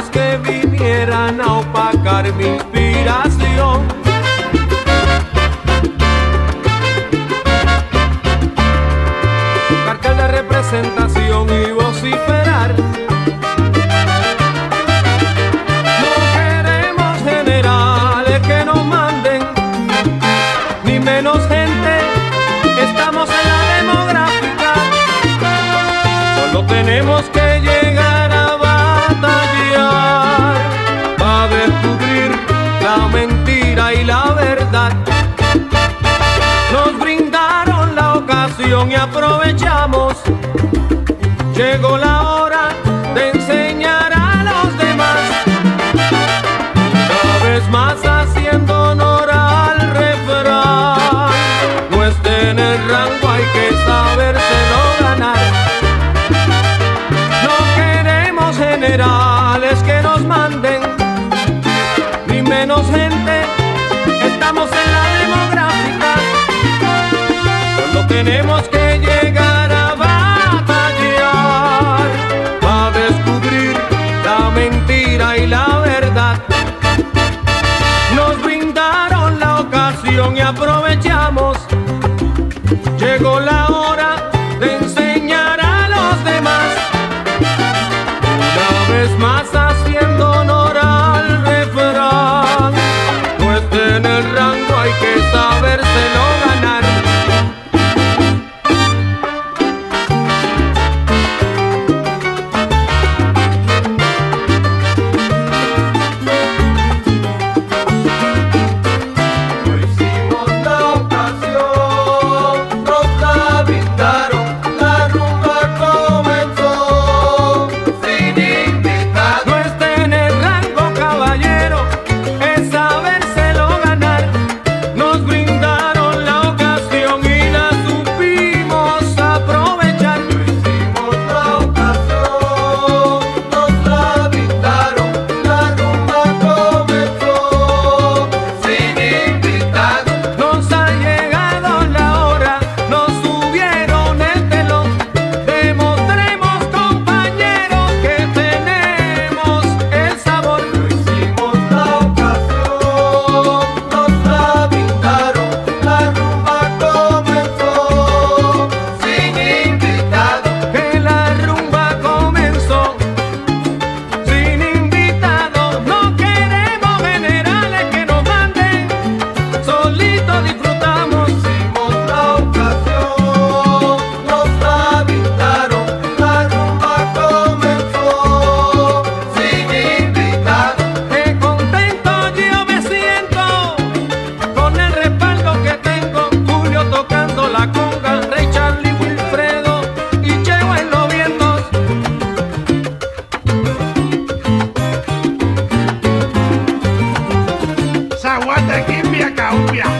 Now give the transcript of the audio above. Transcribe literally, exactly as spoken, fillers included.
palabras que vinieran a opacar mi inspiración. Cartel de representación y vociferar. No queremos generales que nos manden, ni menos gente. Estamos en la demográfica. Solo tenemos que llegar a batallar para descubrir la mentira y la verdad. Nos brindaron la ocasión y aprovechamos. Llegó la hora de enseñar a los demás, cada vez más haciendo honor al refrán. No es tener rango, hay que sabérselo ganar. No queremos generales que nos manden, ni menos gente. Estamos en la demográfica. Solo tenemos que llegar a batallar para descubrir la mentira y la verdad. Nos brindaron la ocasión y aprovechamos. Llegó la hora de enseñar a los demás, una vez más haciendo honor al refrán. No es tener rango, hay que sabérselo ganar. Zaguate, quimbia, caumbia.